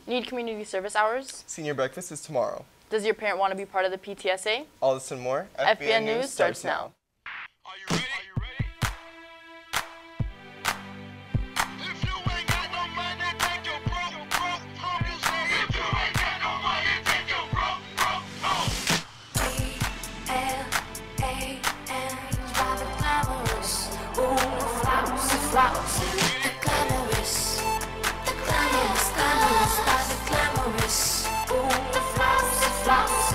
Need community service hours? Senior breakfast is tomorrow. Does your parent want to be part of the PTSA? All this and more. FBN News starts now. Are you ready? If you ain't got no money, take your broke home. You say if you ain't got no money, take your broke home. E-L-A-N, by the glamorous. Ooh, flowers, the glamorous, by the glamorous. Ooh, the flowers, the glamorous.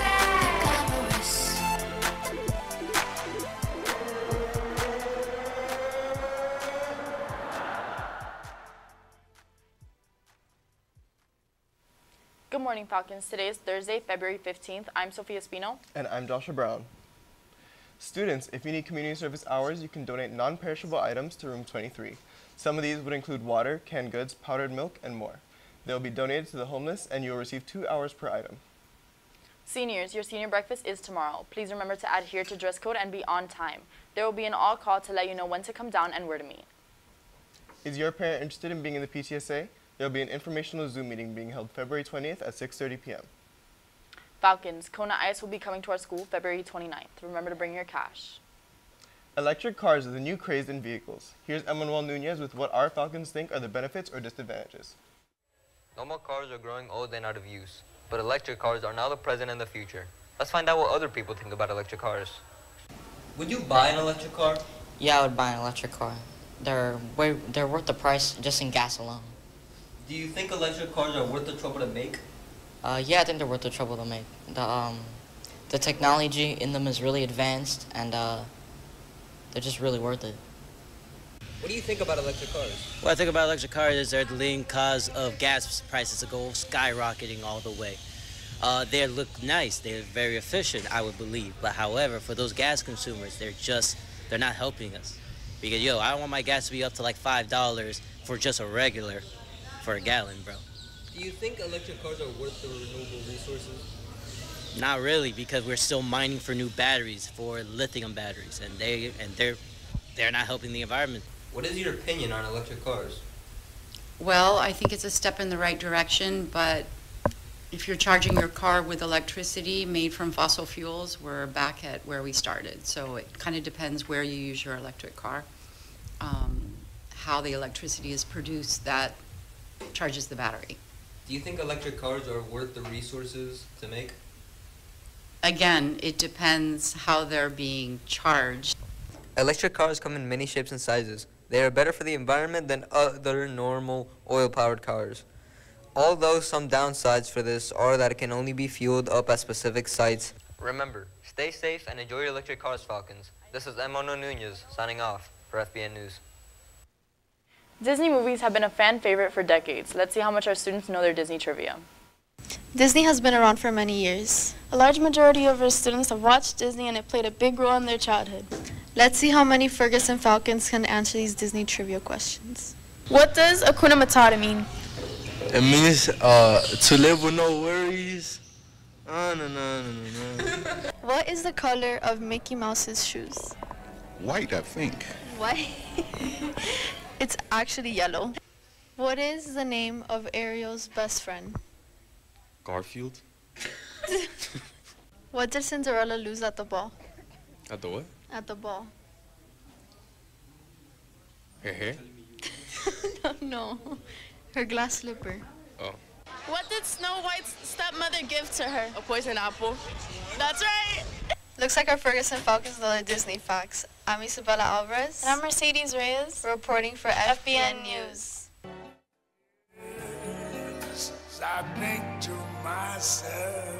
Good morning, Falcons. Today is Thursday, February 15th. I'm Sophia Espino. And I'm Joshua Brown. Students, if you need community service hours, you can donate non-perishable items to room 23. Some of these would include water, canned goods, powdered milk, and more. They will be donated to the homeless, and you will receive 2 hours per item. Seniors, your senior breakfast is tomorrow. Please remember to adhere to dress code and be on time. There will be an all call to let you know when to come down and where to meet. Is your parent interested in being in the PTSA? There will be an informational Zoom meeting being held February 20th at 6:30 p.m. Falcons, Kona Ice will be coming to our school February 29th. Remember to bring your cash. Electric cars are the new craze in vehicles. Here's Emmanuel Nunez with what our Falcons think are the benefits or disadvantages. Normal cars are growing old and out of use, but electric cars are now the present and the future. Let's find out what other people think about electric cars. Would you buy an electric car? Yeah, I would buy an electric car. They're worth the price just in gas alone. Do you think electric cars are worth the trouble to make? Yeah, I think they're worth the trouble to make. The technology in them is really advanced, and they're just really worth it. What do you think about electric cars? What I think about electric cars is they're the leading cause of gas prices to go skyrocketing all the way. They look nice, they're very efficient, I would believe. But however, for those gas consumers, they're not helping us. Because, I don't want my gas to be up to like $5 for just a regular, for a gallon, bro. Do you think electric cars are worth the renewable resources? Not really, because we're still mining for new batteries, for lithium batteries, and they're not helping the environment. What is your opinion on electric cars? Well, I think it's a step in the right direction, but if you're charging your car with electricity made from fossil fuels, we're back at where we started. So it kind of depends where you use your electric car, how the electricity is produced that charges the battery. Do you think electric cars are worth the resources to make? Again, it depends how they're being charged. Electric cars come in many shapes and sizes. They are better for the environment than other normal oil-powered cars. Although some downsides for this are that it can only be fueled up at specific sites. Remember, stay safe and enjoy your electric cars, Falcons. This is Emmanuel Nunez signing off for FBN News. Disney movies have been a fan favorite for decades. Let's see how much our students know their Disney trivia. Disney has been around for many years. A large majority of our students have watched Disney and it played a big role in their childhood. Let's see how many Ferguson Falcons can answer these Disney trivia questions. What does Hakuna Matata mean? It means to live with no worries. No. What is the color of Mickey Mouse's shoes? White, I think. White? It's actually yellow. What is the name of Ariel's best friend? Garfield. What did Cinderella lose at the ball? At the what? At the ball. Her hair? No. Her glass slipper. Oh. What did Snow White's stepmother give to her? A poison apple. That's right. Looks like our Ferguson Falcons know their Disney facts. I'm Isabella Alvarez. And I'm Mercedes Reyes. Reporting for FBN News. I think to myself,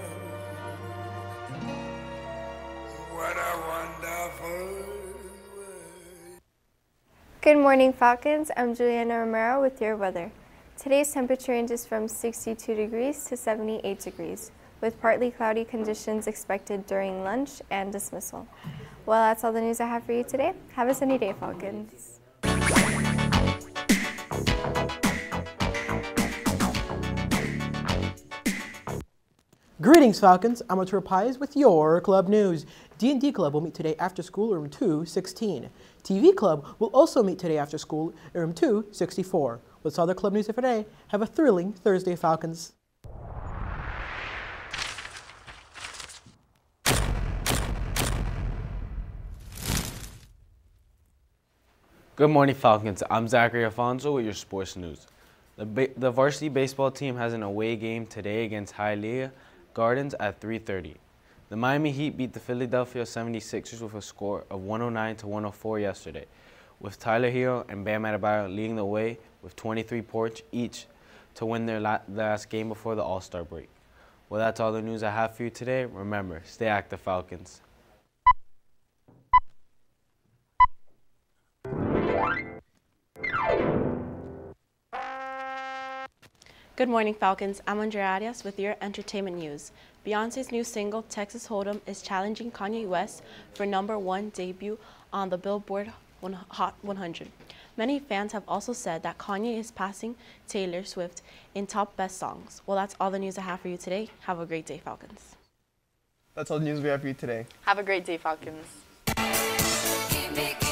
what a wonderful world. Good morning, Falcons. I'm Juliana Romero with your weather. Today's temperature ranges from 62 degrees to 78 degrees, with partly cloudy conditions expected during lunch and dismissal. Well, that's all the news I have for you today. Have a sunny day, Falcons. Greetings, Falcons. Amateur Pies with your club news. D&D Club will meet today after school in room 216. TV Club will also meet today after school in room 264. What's all the club news for today? Have a thrilling Thursday, Falcons. Good morning, Falcons. I'm Zachary Alfonso with your sports news. The varsity baseball team has an away game today against Hialeah Gardens at 3:30. The Miami Heat beat the Philadelphia 76ers with a score of 109-104 yesterday, with Tyler Hero and Bam Adebayo leading the way with 23 points each to win their last game before the All-Star break. Well, that's all the news I have for you today. Remember, stay active, Falcons. Good morning, Falcons. I'm Andrea Arias with your entertainment news. Beyonce's new single, Texas Hold'em, is challenging Kanye West for #1 debut on the Billboard Hot 100. Many fans have also said that Kanye is passing Taylor Swift in top best songs. Well, that's all the news I have for you today. Have a great day, Falcons. That's all the news we have for you today. Have a great day, Falcons.